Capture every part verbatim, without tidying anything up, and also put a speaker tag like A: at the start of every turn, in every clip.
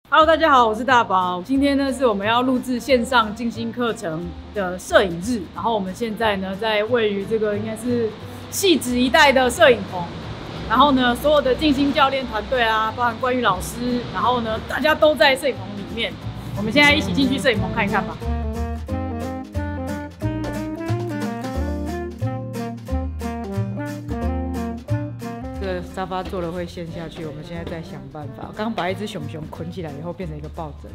A: Hello， 大家好，我是大宝。今天呢是我们要录制线上静心课程的摄影日，然后我们现在呢在位于这个应该是汐止一带的摄影棚，然后呢所有的静心教练团队啊，包含关于老师，然后呢大家都在摄影棚里面。我们现在一起进去摄影棚看一看吧。沙发坐了会陷下去，我们现在在想办法。刚刚把一只熊熊捆起来以后，变成一个抱枕。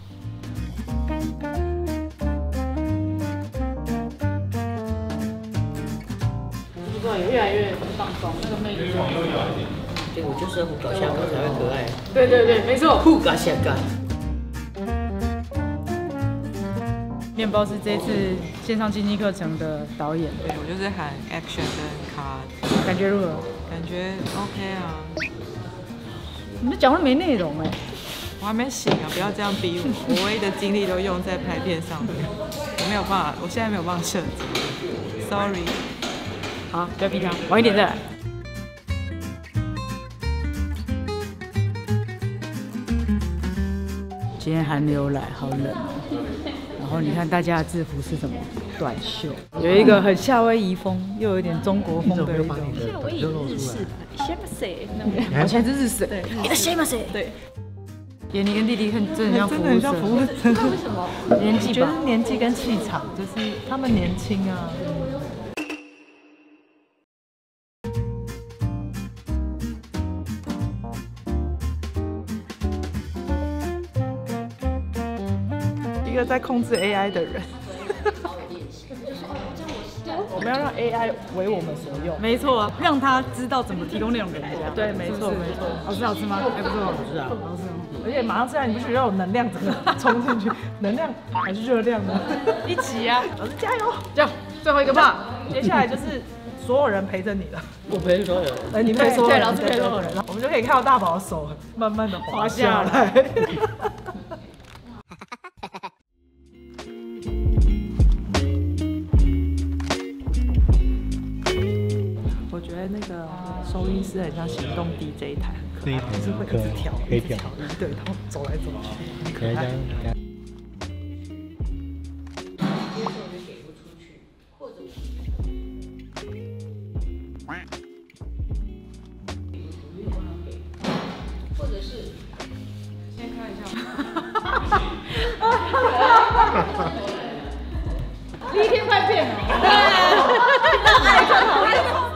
A: 不知道也越来越放松，那个魅力。
B: 对，我就是胡搞香港才会可爱。
A: 对对对，没错。
B: 胡搞香港。
A: 面包是这次线上经济课程的导演。
C: 对，我就是喊 action 跟 cut。
A: 感觉如何？
C: 感觉 OK 啊。
A: 你们讲话没内容哎、欸。
C: 我还没醒啊！不要这样逼我，我唯一的精力都用在拍片上面，我没有办法，我现在没有办法设计 ，sorry。
A: 好，不要逼他，晚一点再来。今天寒流来，好冷哦。然后你看大家的制服是什么？短袖，有一个很夏威夷风，又有一点中国风的一种。
D: 夏威夷日式吧，夏威夷
A: 那我现在是日式。
D: 对，
A: 夏威夷。对。妍妮跟弟弟很真的很像服务
C: 真的很像服务生。
D: 为什么？
A: 年纪吧，
C: 我觉得年纪跟气场，就是他们年轻啊。一个在控制 A I 的人。我们要让 A I 为我们所用。
A: 没错啊，让他知道怎么提供内容给人家。
C: 对，没错没错。
A: 好吃好吃吗？还不错，好吃啊，好吃。
C: 而且马上吃完，你不觉得有能量整个冲进去？能量还是热量呢？
A: 一起啊！
C: 老师加油！
A: 这样，最后一个吧。
C: 接下来就是所有人陪着你了。
B: 我陪所有人。
C: 哎，你陪所有人，
A: 老师陪所有人，
C: 我们就可以看到大宝的手慢慢的滑下来。我觉得那个收音师很像行动 D J 台，
E: 这一台
C: 就是会一直调，
E: 可以调，
C: 对，然后走来走去，
E: 可以这样。
D: 或者是
A: 先看一下。第一天拍片了。太真好了。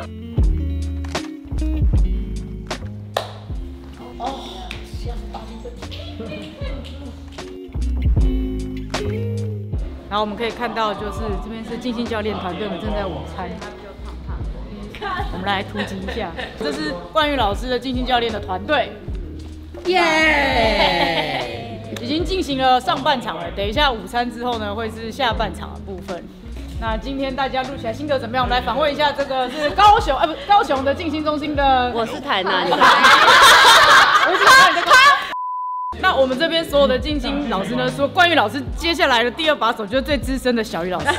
A: 然后我们可以看到，就是这边是静心教练团队们正在午餐。我们来突击一下，这是冠宇老师的静心教练的团队，耶！已经进行了上半场了，等一下午餐之后呢，会是下半场的部分。那今天大家录起来心得怎么样？我们来访问一下，这个是高雄，哎、呃，不，高雄的静心中心的，
D: 我是台南的，
A: 我是台南的。那我们这边所有的静心老师呢，说冠宇老师接下来的第二把手就是最资深的小雨老师。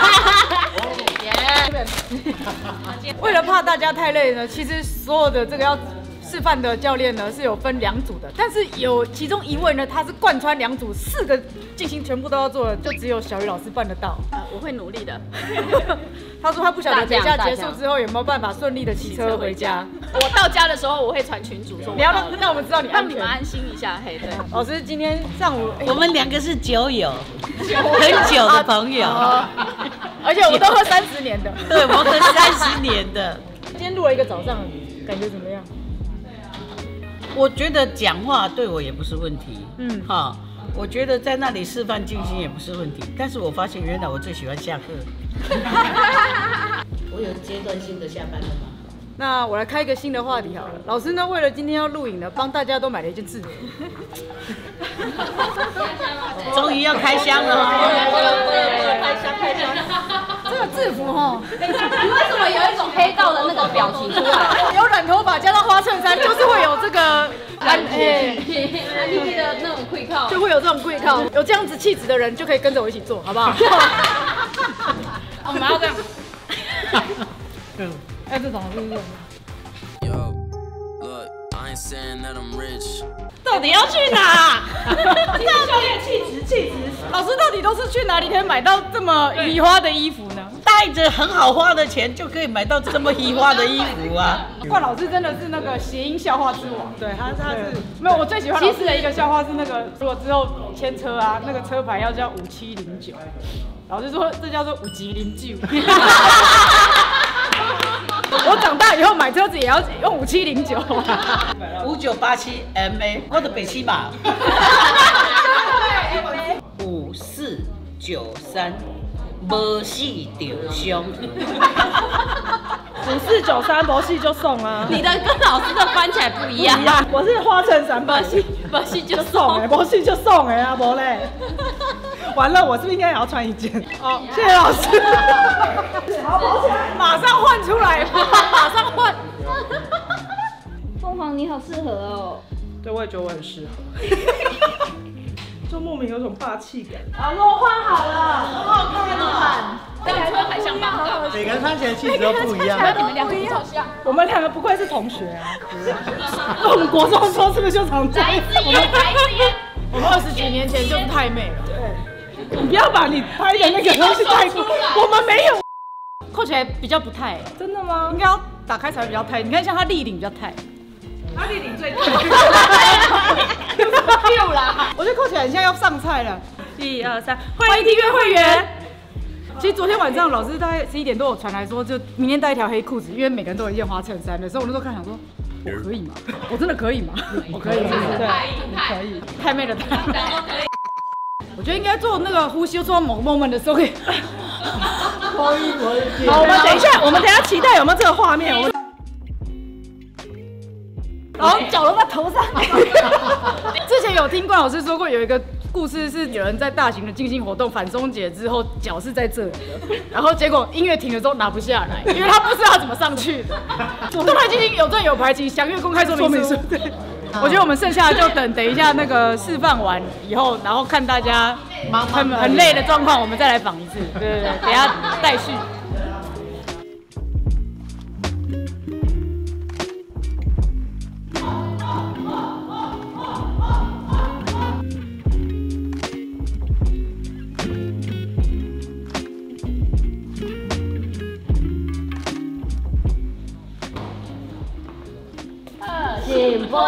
A: 为了怕大家太累呢，其实所有的这个要示范的教练呢是有分两组的，但是有其中一位呢，他是贯穿两组，四个进行全部都要做的，就只有小雨老师办得到。
D: 呃，我会努力的。
A: 他说他不晓得等一下结束之后有没有办法顺利的骑车回家。
D: 我到家的时候我会传群组说，
A: 你要让让我们知道你安全，
D: 让你们安心一下。嘿，对。
A: 老师今天上午，
B: 我们两个是酒友，很久的朋友，
A: 而且我们都喝三十年的。
B: 对，我喝三十年的。
A: 今天录了一个早上，感觉怎么样？
B: 我觉得讲话对我也不是问题，
A: 嗯，
B: 哈，我觉得在那里示范静心也不是问题，但是我发现原来我最喜欢下课。我有阶段性的下班了吗？
A: 那我来开一个新的话题好了。老师呢，为了今天要录影呢，帮大家都买了一件制服。
B: 终于要开箱了哈！
A: 开箱开箱。这个制服哈，
D: 为什么有一种黑道的那个表情出来？
A: 有染头发加上花衬衫，就是会有这个
D: 安哎安利的那种跪靠，
A: 就会有这种跪靠。有这样子气质的人就可以跟着我一起做，好不好？我们要这样。哎，这种是不是？
B: 到底要去哪？
A: 教练气质气质，老师到底都是去哪里可以买到这么移花的衣服呢？
B: 带着很好花的钱就可以买到这么移花的衣服啊！
A: 冠老师真的是那个谐音笑话之王，
C: 对，他他是
A: 没有，我最喜欢老师的一个笑话是那个，如果之后牵车啊，那个车牌要叫五七零九，老师说这叫做五级零九。我长大以后买车子也要用五七零九，
B: 五九八七 M A， 我的北七码。五四九三，无死就伤。
E: 五四九三博系就送啊！
D: 你的跟老师的翻起来不一样。
E: 我是花衬衫博系，
D: 博系就
E: 送哎，博系就送哎啊，博嘞。完了，我是不是应该也要穿一件？哦，谢谢老师。好，跑起来，
A: 马上换出来，马上换。
D: 凤凰你好适合哦。
E: 对，我也觉得我很适合。就莫名有种霸气感。
A: 啊，我换好了，很好看哦。
D: 这样穿还像棒棒。
F: 每个人穿起来气质都不一样。
A: 你们两个不像。
E: 我们两个不愧是同学啊。那我们国中的时候是不是就常在？
D: 来一支烟，来一支烟。
A: 我们二十几年前就是太妹了。
E: 对。你不要把你拍的那个东西太过，我们没有。
A: 扣起来比较不太。
E: 真的吗？
A: 应该要打开才比较太。你看像他立领比较太。
E: 他立领最太。
A: 六啦！我觉得扣起来很像要上菜了。
E: 一二三，
A: 欢迎订阅会员。其实昨天晚上老师大概十一点多，我传来说，就明天带一条黑裤子，因为每个人都有一件花衬衫的时候，我那时候看想说，我可以吗？我真的可以吗？我可以，对，
E: 你可以，
A: 太妹了，太妹了。我觉得应该做那个呼吸，做某个 moment 的时候可以。
E: 好，我们等一下，我们等一下期待有没有这个画面。我
A: 然后脚都在头上。之前有听冠老师说过，有一个故事是有人在大型的进行活动反松解之后，脚是在这里的，然后结果音乐停了之后拿不下来，因为他不知道怎么上去的。动态进行有证有牌，请详阅公开说明书。我觉得我们剩下的就等等一下那个示范完以后，然后看大家很很累的状况，我们再来访一次。对对对，等一下待续。
D: 醒杯。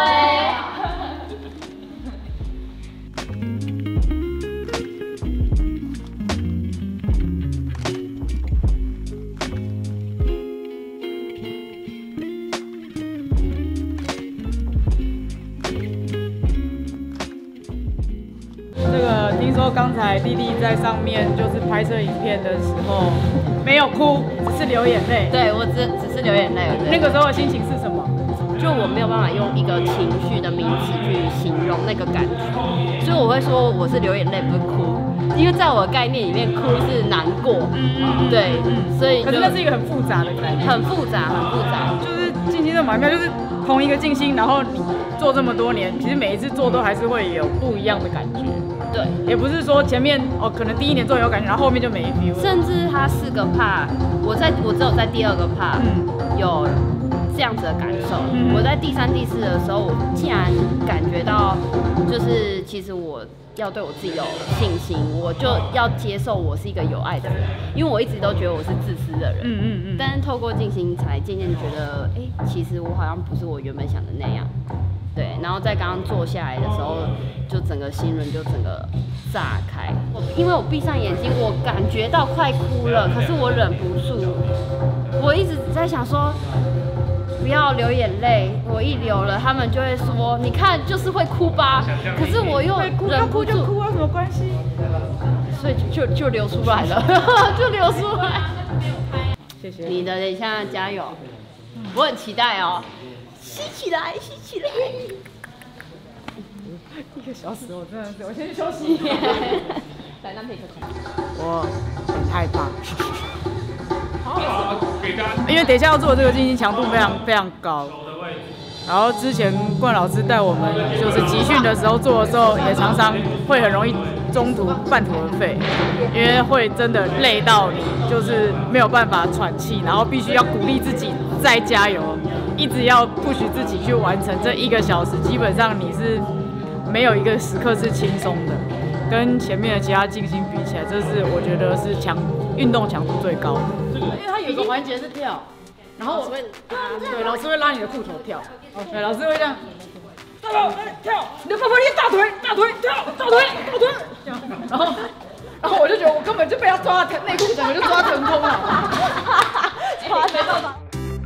A: 这个听说刚才弟弟在上面就是拍摄影片的时候没有哭，只是流眼泪。
D: 对我只只是流眼泪。
A: 那个时候的心情是什么？
D: 就我没有办法用一个情绪的名词去形容那个感觉，所以我会说我是流眼泪，不是哭，因为在我的概念里面，哭是难过，对，所以
A: 可是那是一个很复杂的概念，
D: 很复杂，很复杂。
A: 就是静心这蛮妙，就是同一个静心，然后你做这么多年，其实每一次做都还是会有不一样的感觉。
D: 对，
A: 也不是说前面哦，可能第一年做有感觉，然后后面就没 feel。
D: 甚至他四个 part， 我在我只有在第二个 part、嗯、有这样子的感受。嗯、我在第三、第四的时候，我竟然感觉到，就是其实我要对我自己有信心，我就要接受我是一个有爱的人，因为我一直都觉得我是自私的人。嗯嗯嗯。但是透过静心，才渐渐觉得，哎、欸，其实我好像不是我原本想的那样。对，然后在刚刚坐下来的时候，就整个心轮就整个炸开。因为我闭上眼睛，我感觉到快哭了，可是我忍不住。我一直在想说，不要流眼泪，我一流了，他们就会说，你看就是会哭吧。可是我又忍不住，
A: 哭就哭，有什么关系？
D: 所以就就就流出来了，就流出来。
A: 谢谢
D: 你的，等一下加油，我很期待哦。吸起来，吸起来！
A: 一个小时，我真的是，我先去休息。
D: 来，那可以休息。
A: 我很害怕，因为等一下要做的这个静心强度非常非常高。然后之前冠老师带我们就是集训的时候做的时候，也常常会很容易中途半途而废，因为会真的累到你就是没有办法喘气，然后必须要鼓励自己再加油。 一直要 push 自己去完成这一个小时，基本上你是没有一个时刻是轻松的。跟前面的其他静心比起来，这是我觉得是强运动强度最高的。因为它有一个环节是跳，然后我会对老师会拉你的裤头跳，对老师会这样。跳，跳，你的爸爸你大腿，大腿跳，大腿，大腿，然后，然后我就觉得我根本就被他抓到内裤，整个就抓腾空了，抓没办法。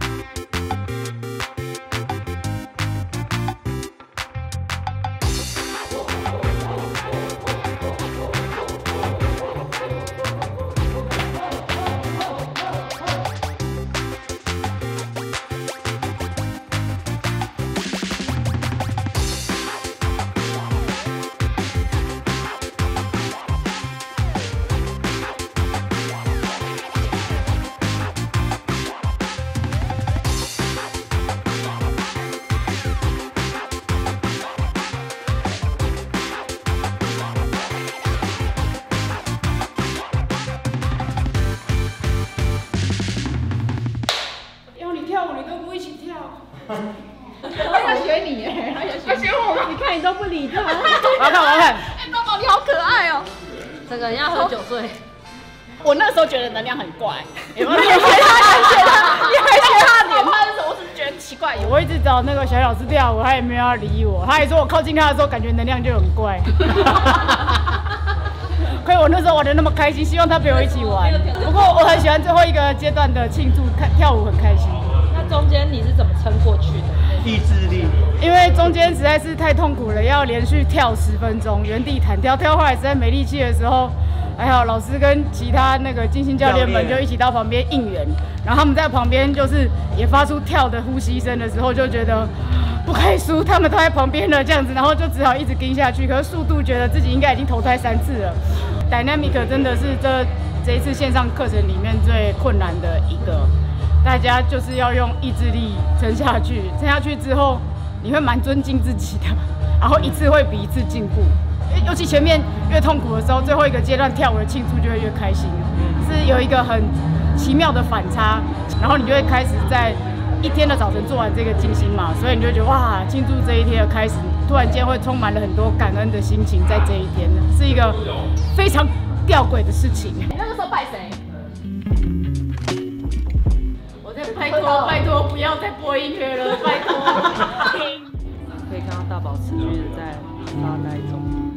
G: 他要学你哎，他要学他学我吗？你看你都不理他。
A: 我要看，我要看。
G: 哎，宝宝你好可爱哦。
D: 这个人要喝九岁。
G: 我那时候觉得能量很怪，有没有？你还学他，你学他，你还学他脸慢的时候，我只是觉得奇怪。
A: 我一直找那个小老师跳舞，他也没有要理我，他还说我靠近他的时候感觉能量就很怪。亏我那时候玩的那么开心，希望他陪我一起玩。不过我很喜欢最后一个阶段的庆祝，看跳舞很开心。
E: 那中间你是怎么撑过去的？
F: 意志力。
A: 因为中间实在是太痛苦了，要连续跳十分钟，原地弹跳，跳后来实在没力气的时候，还好老师跟其他那个静心教练们就一起到旁边应援，然后他们在旁边就是也发出跳的呼吸声的时候，就觉得不可以输，他们都在旁边了这样子，然后就只好一直跟下去。可是速度觉得自己应该已经投胎三次了。Dynamic 真的是这这一次线上课程里面最困难的一个。大家就是要用意志力撑下去，撑下去之后，你会蛮尊敬自己的，然后一次会比一次进步。尤其前面越痛苦的时候，最后一个阶段跳舞的庆祝就会越开心，是有一个很奇妙的反差，然后你就会开始在一天的早晨做完这个静心嘛，所以你就会觉得哇，庆祝这一天的开始，突然间会充满了很多感恩的心情，在这一天是一个非常吊诡的事情。
G: 你那个时候拜谁？
A: 拜托拜托，不要再播音乐了，拜托。
E: 可以看到大宝持续的在发呆中。